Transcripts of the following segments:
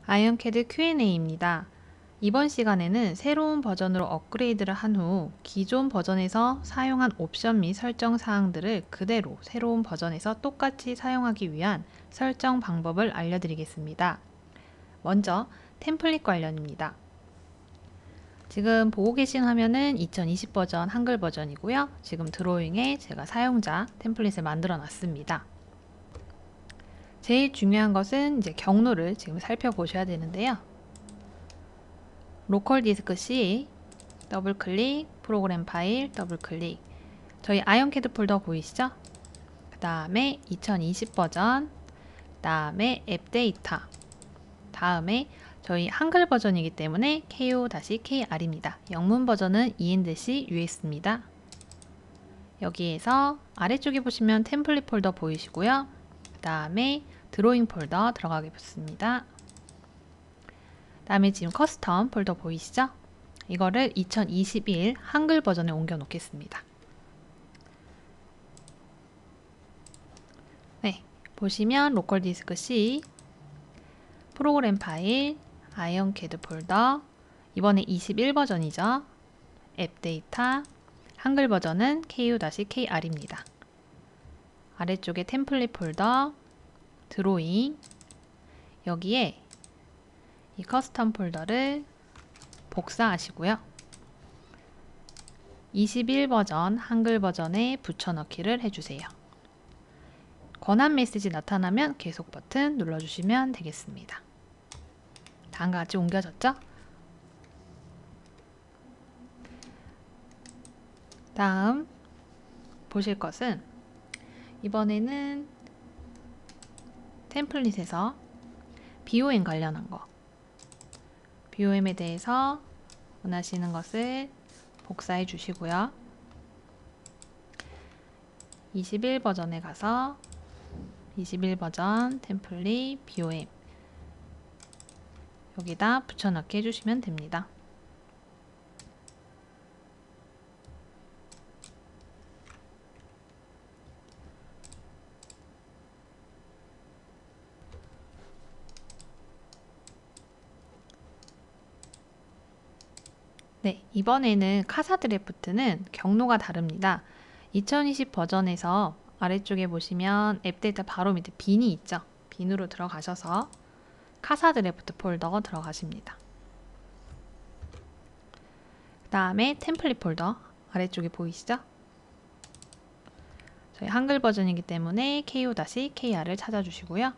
아이언캐드 Q&A입니다. 이번 시간에는 새로운 버전으로 업그레이드를 한 후 기존 버전에서 사용한 옵션 및 설정 사항들을 그대로 새로운 버전에서 똑같이 사용하기 위한 설정 방법을 알려드리겠습니다. 먼저 템플릿 관련입니다. 지금 보고 계신 화면은 2020 버전 한글 버전이고요. 지금 드로잉에 제가 사용자 템플릿을 만들어 놨습니다. 제일 중요한 것은 이제 경로를 지금 살펴보셔야 되는데요. 로컬 디스크 C, 더블 클릭, 프로그램 파일, 더블 클릭. 저희 아이언캐드 폴더 보이시죠? 그 다음에 2020 버전, 그 다음에 앱 데이터, 다음에 저희 한글 버전이기 때문에 ko-kr입니다. 영문 버전은 e&c-us입니다. 여기에서 아래쪽에 보시면 템플릿 폴더 보이시고요. 그 다음에 드로잉 폴더 들어가겠습니다. 다음에 지금 커스텀 폴더 보이시죠? 이거를 2021 한글 버전에 옮겨 놓겠습니다. 네, 보시면 로컬 디스크 C, 프로그램 파일, 아이언캐드 폴더, 이번에 21 버전이죠. 앱 데이터, 한글 버전은 ko-kr입니다. 아래쪽에 템플릿 폴더, 드로잉, 여기에 이 커스텀 폴더를 복사하시고요. 21 버전 한글 버전에 붙여넣기를 해주세요. 권한 메시지 나타나면 계속 버튼 눌러주시면 되겠습니다. 다음과 같이 옮겨졌죠? 다음 보실 것은 이번에는 템플릿에서 BOM 관련한 거, BOM에 대해서 원하시는 것을 복사해 주시고요. 21 버전에 가서 21 버전 템플릿 BOM 여기다 붙여넣기 해주시면 됩니다. 네, 이번에는 카사 드래프트는 경로가 다릅니다. 2020 버전에서 아래쪽에 보시면 앱 데이터 바로 밑에 빈이 있죠. 빈으로 들어가셔서 카사 드래프트 폴더 들어가십니다. 그 다음에 템플릿 폴더 아래쪽에 보이시죠? 저희 한글 버전이기 때문에 ko-kr을 찾아주시고요.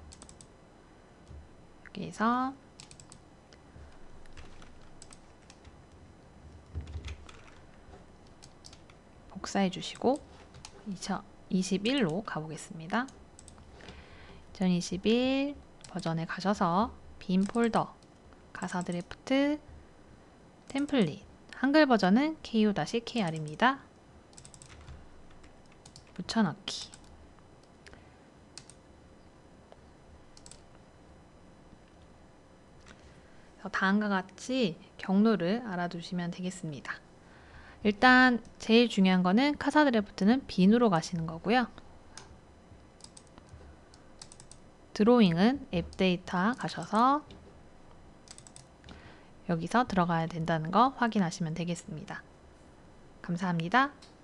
여기에서 복사해 주시고 2021로 가보겠습니다. 2021 버전에 가셔서 빈 폴더, 가사 드래프트, 템플릿, 한글 버전은 ko-kr입니다. 붙여넣기. 다음과 같이 경로를 알아두시면 되겠습니다. 일단 제일 중요한 거는 카사 드래프트는 빈으로 가시는 거고요. 드로잉은 앱 데이터 가셔서 여기서 들어가야 된다는 거 확인하시면 되겠습니다. 감사합니다.